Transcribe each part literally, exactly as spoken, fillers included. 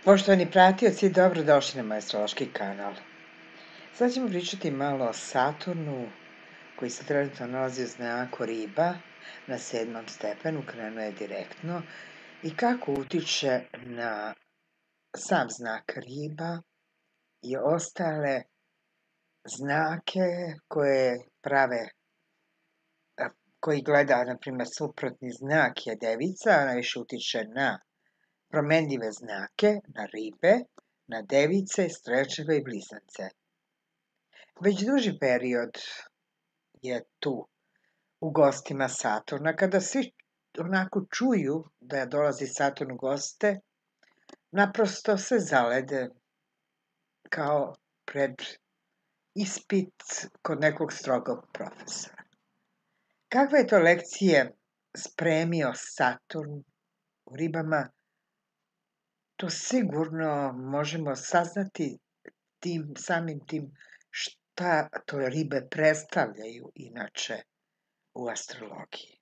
Poštovani pratioci, dobrodošli na moj astrološki kanal. Sad ćemo pričati malo o Saturnu, koji se trenutno nalazi u znaku Riba, na sedmom stepenu, krenuo je direktno, i kako utiče na sam znak Riba i ostale znake koje prave, koji gleda, na primjer, suprotni znak je Devica, a najviše utiče na promenljive znake, na Ribe, na Device, Strelčeve i Blizance. Već duži period je tu u gostima Saturna. Kada svi onako čuju da dolazi Saturn u goste, naprosto se zalede kao pred ispit kod nekog strogog profesora. Kakve je to lekcije spremio Saturn u Ribama, to sigurno možemo saznati tim samim tim šta to Ribe predstavljaju inače u astrologiji.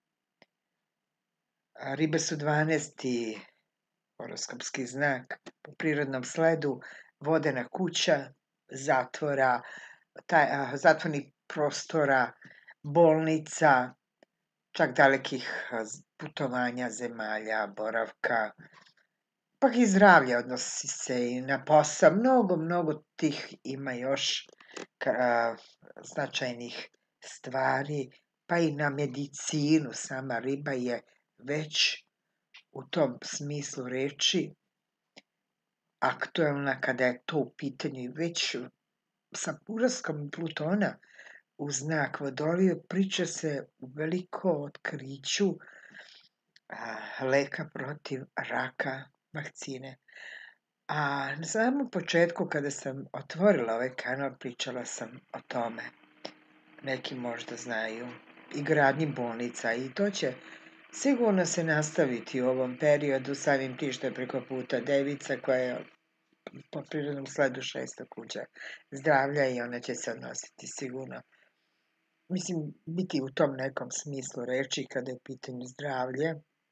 Ribe su dvanaesti horoskopski znak po prirodnom sledu, vodena kuća, zatvora, taj, a, zatvornih prostora, bolnica, čak dalekih putovanja zemalja, boravka, pa i zdravlje odnosi se i na posao. Mnogo, mnogo tih ima još a, značajnih stvari, pa i na medicinu. Sama Riba je već u tom smislu reči aktuelna kada je to u pitanju, i već sa ulaskom Plutona u znak Vodolije priča se u veliko otkriću a, leka protiv raka, vakcine. A na samom početku, kada sam otvorila ovaj kanal, pričala sam o tome. Neki možda znaju i gradnji bolnica, i to će sigurno se nastaviti u ovom periodu, samim tim što je preko puta Devica, koja je po prirodnom sledu šesta kuća zdravlja, i ona će se odnositi sigurno, mislim, biti u tom nekom smislu reči kada je u pitanju zdravlje,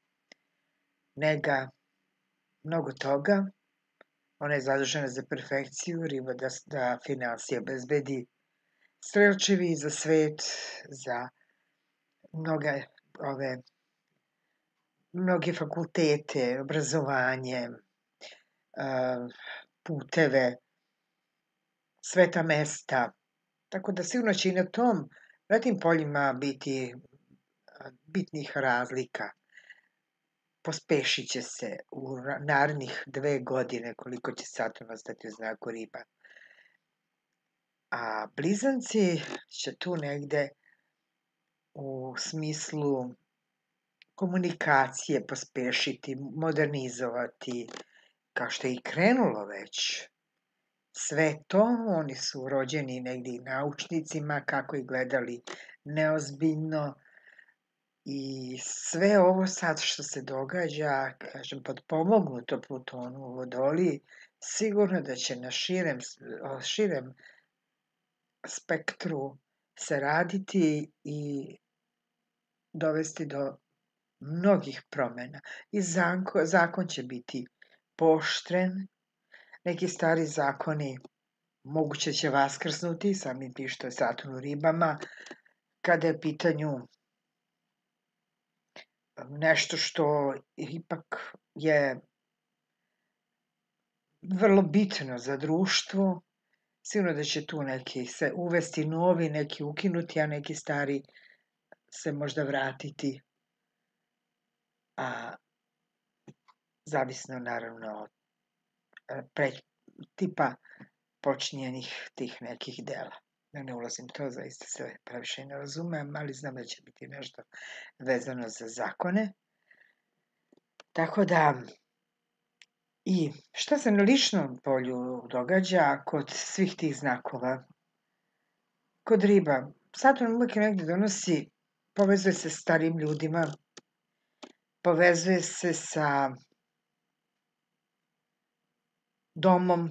nega, mnogo toga. Ona je zadužena za perfekciju, Riba da, da finansije obezbedi, Strelčevi za svet, za mnoge ove mnoge fakultete, obrazovanje, puteve, sveta mesta, tako da sigurno će i na tom, na tim poljima biti bitnih razlika. Pospešit će se u narednih dve godine koliko će Saturn ostati u znaku Riba. A Blizanci će tu negde u smislu komunikacije pospešiti, modernizovati, kao što je i krenulo već. Sve to, oni su rođeni negdje i naučnicima, kako i gledali neozbiljno, i sve ovo sad što se događa, kažem, potpomognuto Plutonu u Vodoliji, sigurno da će na širem, širem spektru se raditi i dovesti do mnogih promjena. I zakon, zakon će biti pooštren, neki stari zakoni moguće će vaskrsnuti, samim tim što je Saturn u Ribama, kada je u pitanju nešto što ipak je vrlo bitno za društvo. Sigurno da će tu neki se uvesti novi, neki ukinuti, a neki stari se možda vratiti, a zavisno naravno od pre, tipa počinjenih tih nekih dela. Da ne ulazim to, zaista se previše ne razumem, ali znam da će biti nešto vezano za zakone. Tako da, i šta se na ličnom polju događa kod svih tih znakova? Kod Riba, Saturn uvijek negdje donosi, povezuje se s starim ljudima, povezuje se sa domom,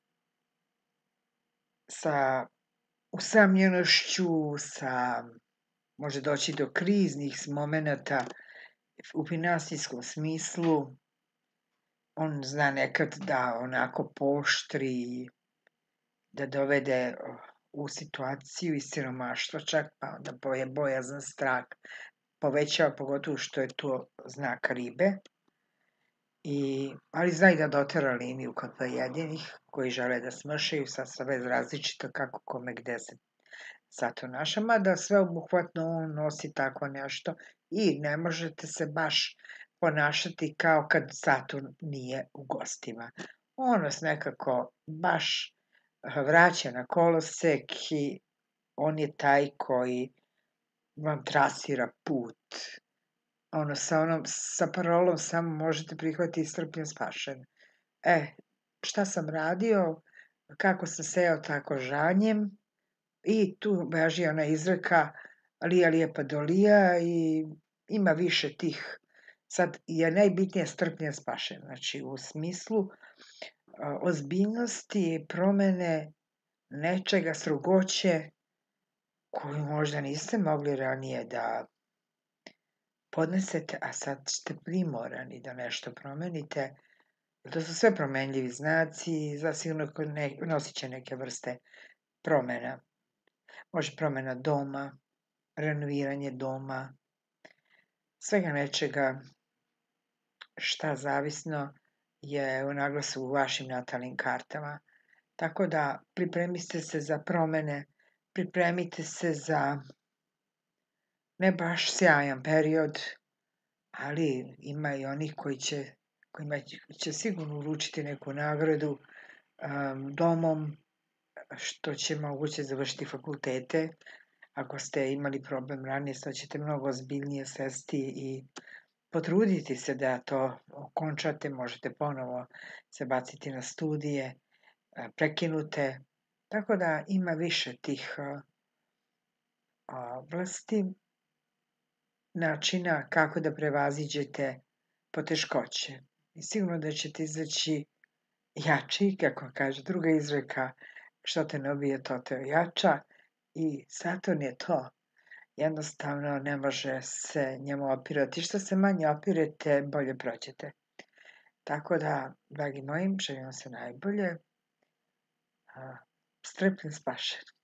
sa usamljenošću, sa, može doći do kriznih momenata u finansijskom smislu, on zna nekad da onako pooštri, da dovede u situaciju i siromaštva čak, pa onda je bojazan, strah povećava, pogotovo što je to znak ribe. I, ali zna i da dotera liniju kod pojedinih koji žele da smršaju, sad sve različito kako kome gde se Saturn naša, mada sveobuhvatno on nosi tako nešto i ne možete se baš ponašati kao kad Saturn nije u gostima. On nas nekako baš vraća na kolosek i on je taj koji vam trasira put. Ono, sa onom, sa parolom samo možete prihvatiti strpljen spašen. E, šta sam radio, kako sam seo, tako žanjem, i tu beži ona izreka lija lijepa dolija i ima više tih. Sad je najbitnije strpljen spašen, znači u smislu a, ozbiljnosti i promene nečega, strogoće koju možda niste mogli ranije da podnesete, a sad ste primorani da nešto promenite. To su sve promenljivi znaci, zasigurno ne, nosit će neke vrste promena. Može promena doma, renoviranje doma, svega nečega šta zavisno je u naglasu u vašim natalnim kartama. Tako da pripremite se za promene, pripremite se za ne baš sjajan period, ali ima i onih koji će, kojima će sigurno uručiti neku nagradu um, domom, što će moguće završiti fakultete. Ako ste imali problem ranije, sad ćete mnogo ozbiljnije sesti i potruditi se da to okončate, možete ponovo se baciti na studije, prekinute, tako da ima više tih oblasti, načina kako da prevaziđete poteškoće. I sigurno da ćete izaći jači, kako kaže druga izreka, što te ne ubije, to te ojača, i Saturn je to. Jednostavno ne može se njemu opirati. Što se manje opirete, bolje prođete. Tako da, dragi moji, želim vam se najbolje. Strpljen spašen.